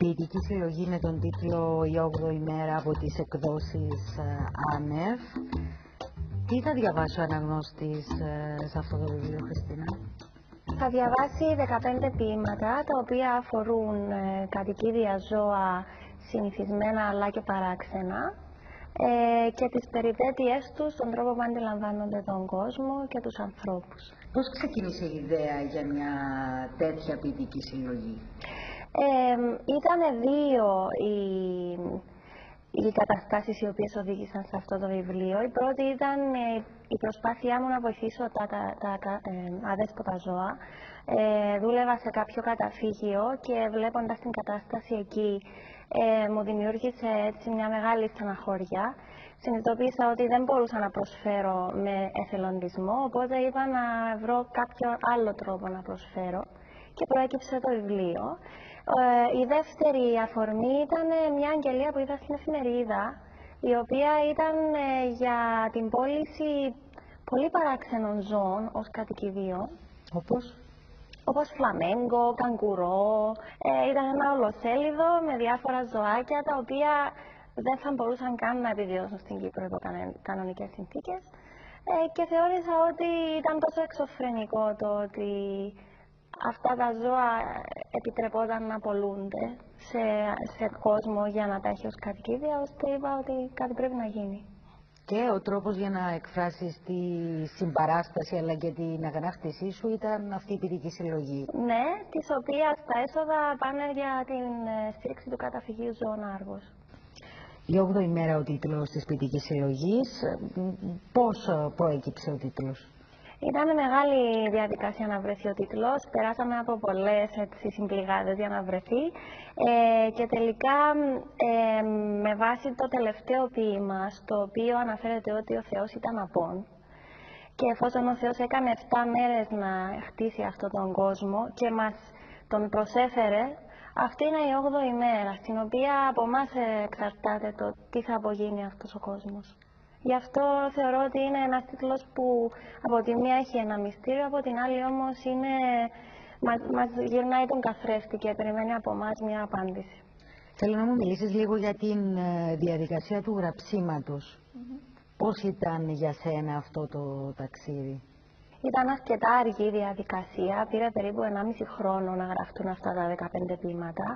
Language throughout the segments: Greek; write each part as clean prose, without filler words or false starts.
ποιητική συλλογή με τον τίτλο «Η 8η μέρα» από τις εκδόσεις Άνευ. Τι θα διαβάσει ο αναγνώστης σε αυτό το βιβλίο, Χριστίνα? Θα διαβάσει 15 ποίηματα, τα οποία αφορούν κατοικίδια ζώα συνηθισμένα αλλά και παράξενα και τις περιπέτειές τους, τον τρόπο που αντιλαμβάνονται τον κόσμο και τους ανθρώπους. Πώς ξεκίνησε η ιδέα για μια τέτοια ποιητική συλλογή? Ήταν δύο οι καταστάσεις οι οποίες οδήγησαν σε αυτό το βιβλίο. Η πρώτη ήταν η προσπάθειά μου να βοηθήσω τα αδέσποτα ζώα. Δούλευα σε κάποιο καταφύγιο και βλέποντας την κατάσταση εκεί μου δημιούργησε έτσι μια μεγάλη στεναχώρια. Συνειδητοποίησα ότι δεν μπορούσα να προσφέρω με εθελοντισμό, οπότε είπα να βρω κάποιο άλλο τρόπο να προσφέρω και προέκυψε το βιβλίο. Η δεύτερη αφορμή ήταν μια αγγελία που είδα στην εφημερίδα, η οποία ήταν για την πώληση πολύ παράξενων ζώων ως κατοικιδίων. Όπως φλαμέγκο, καγκουρό. Ήταν ένα ολοσέλιδο με διάφορα ζωάκια τα οποία δεν θα μπορούσαν καν να επιβιώσουν στην Κύπρο υπό κανονικές συνθήκες. Και θεώρησα ότι ήταν τόσο εξωφρενικό το ότι αυτά τα ζώα επιτρεπόταν να πωλούνται σε κόσμο για να τα έχει ως κατοικίδια, ώστε είπα ότι κάτι πρέπει να γίνει. Και ο τρόπος για να εκφράσεις τη συμπαράσταση αλλά και την αγανάκτησή σου ήταν αυτή η ποιητική συλλογή. Ναι, της οποίας τα έσοδα πάνε για την στήριξη του καταφυγίου ζώων Άργος. Η 8η μέρα ο τίτλος της ποιητικής συλλογής. Πώς προέκυψε ο τίτλος? Ήταν μεγάλη διαδικασία να βρεθεί ο τίτλος. Περάσαμε από πολλές συμπληγάδες για να βρεθεί. Και τελικά με βάση το τελευταίο ποίημα, στο οποίο αναφέρεται ότι ο Θεός ήταν απόν, και εφόσον ο Θεός έκανε 7 μέρες να χτίσει αυτόν τον κόσμο και μας τον προσέφερε, αυτή είναι η 8η μέρα, στην οποία από εμάς εξαρτάται το τι θα απογίνει αυτός ο κόσμος. Γι' αυτό θεωρώ ότι είναι ένας τίτλος που από τη μία έχει ένα μυστήριο, από την άλλη όμως μας γυρνάει τον καθρέφτη και περιμένει από εμάς μια απάντηση. Θέλω να μου μιλήσεις λίγο για την διαδικασία του γραψίματος. Πώς ήταν για σένα αυτό το ταξίδι? Ήταν αρκετά αργή η διαδικασία, πήρε περίπου 1,5 χρόνο να γραφτούν αυτά τα 15 ποίηματα.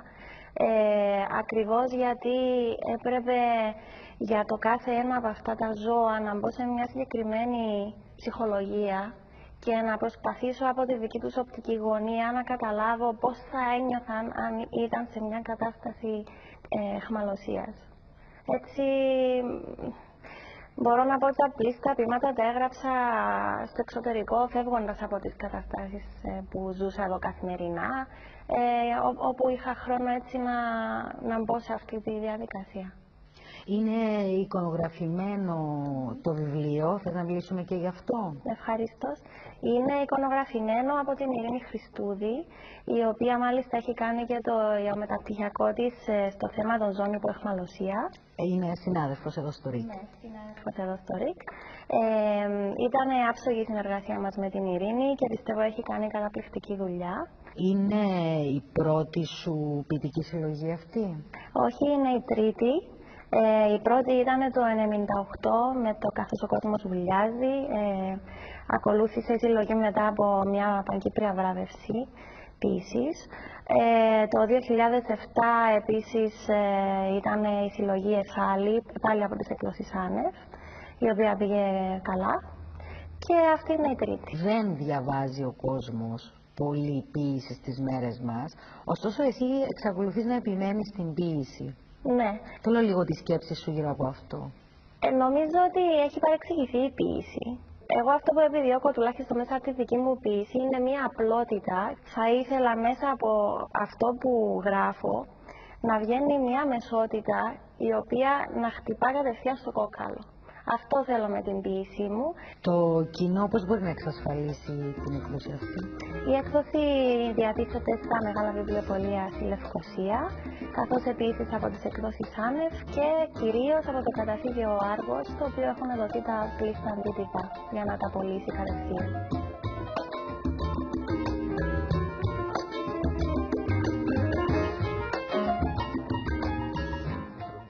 Ακριβώς γιατί έπρεπε για το κάθε ένα από αυτά τα ζώα να μπω σε μια συγκεκριμένη ψυχολογία και να προσπαθήσω από τη δική τους οπτική γωνία να καταλάβω πώς θα ένιωθαν αν ήταν σε μια κατάσταση αιχμαλωσίας. Έτσι, μπορώ να πω ότι τα ποίηματα τα έγραψα στο εξωτερικό, φεύγοντας από τις καταστάσεις που ζούσα εδώ καθημερινά, όπου είχα χρόνο έτσι να μπω σε αυτή τη διαδικασία. Είναι εικονογραφημένο το βιβλίο, θες να μιλήσουμε και γι' αυτό? Ευχαρίστως. Είναι εικονογραφημένο από την Ειρήνη Χριστούδη, η οποία μάλιστα έχει κάνει και το μεταπτυχιακό της στο θέμα των ζώων υπό αιχμαλωσία. Είναι συνάδελφος εδώ στο ΡΙΚ. Ναι, συνάδελφος εδώ στο ΡΙΚ. Ήταν άψογη η συνεργασία μας με την Ειρήνη και πιστεύω έχει κάνει καταπληκτική δουλειά. Είναι η πρώτη σου ποιητική συλλογή αυτή? Όχι, είναι η τρίτη. Η πρώτη ήταν το 1998 με το «Καθώς ο κόσμος βουλιάζει». Ακολούθησε η συλλογή μετά από μια πανκύπρια βράβευση ποίησης. Το 2007 επίσης ήταν η συλλογή «Εφάλη», πάλι από τις εκδόσεις Άνευ, η οποία πήγε καλά. Και αυτή είναι η τρίτη. Δεν διαβάζει ο κόσμος πολύ ποίηση στις μέρες μας, ωστόσο εσύ εξακολουθείς να επιμένεις στην ποίηση. Ναι. Θέλω λίγο τη σκέψη σου γύρω από αυτό. Νομίζω ότι έχει παρεξηγηθεί η ποίηση. Εγώ αυτό που επιδιώκω, τουλάχιστον μέσα από τη δική μου ποίηση, είναι μια απλότητα. Θα ήθελα μέσα από αυτό που γράφω να βγαίνει μια μεσότητα η οποία να χτυπά κατευθείαν στο κόκκαλο. Αυτό θέλω με την ποίησή μου. Το κοινό πώς μπορεί να εξασφαλίσει την έκδοση αυτή? Η έκδοση διατίθεται στα μεγάλα βιβλιοπωλεία στη Λευκωσία, καθώς επίσης από τις εκδόσεις Άνευ και κυρίως από το καταφύγιο Άργος, το οποίο έχουν δοθεί τα πλήστα αντίτυπα για να τα πωλήσει κατευθείαν.